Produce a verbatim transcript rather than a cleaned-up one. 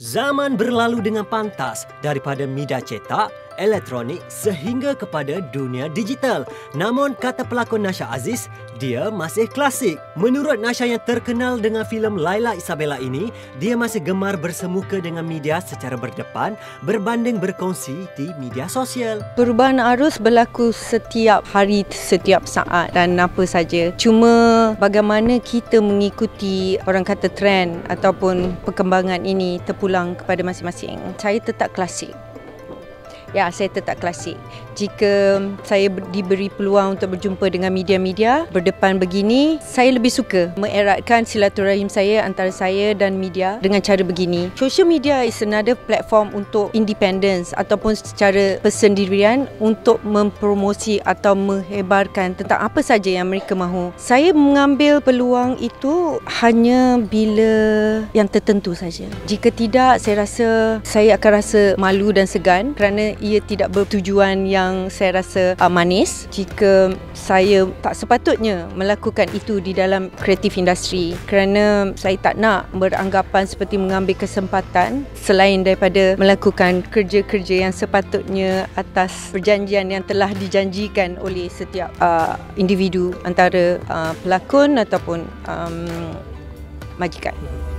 Zaman berlalu dengan pantas daripada media cetak, elektronik sehingga kepada dunia digital. Namun kata pelakon Nasha Aziz, dia masih klasik. Menurut Nasha yang terkenal dengan filem Laila Isabella ini, dia masih gemar bersemuka dengan media secara berdepan berbanding berkongsi di media sosial. Perubahan arus berlaku setiap hari, setiap saat dan apa saja. Cuma bagaimana kita mengikuti orang kata trend ataupun perkembangan ini terpulang kepada masing-masing. Saya tetap klasik. Ya, saya tetap klasik. Jika saya diberi peluang untuk berjumpa dengan media-media berdepan begini, saya lebih suka mengeratkan silaturahim saya antara saya dan media dengan cara begini. Social media is another platform untuk independence ataupun secara persendirian untuk mempromosi atau menghebarkan tentang apa saja yang mereka mahu. Saya mengambil peluang itu hanya bila yang tertentu saja. Jika tidak, saya rasa saya akan rasa malu dan segan kerana ia tidak bertujuan yang saya rasa uh, manis. Jika saya tak sepatutnya melakukan itu di dalam kreatif industri, kerana saya tak nak beranggapan seperti mengambil kesempatan selain daripada melakukan kerja-kerja yang sepatutnya atas perjanjian yang telah dijanjikan oleh setiap uh, individu antara uh, pelakon ataupun um, majikan.